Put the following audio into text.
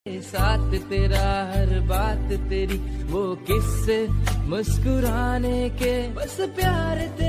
साथ तेरा हर बात तेरी वो किस्से मुस्कुराने के बस प्यार तेरा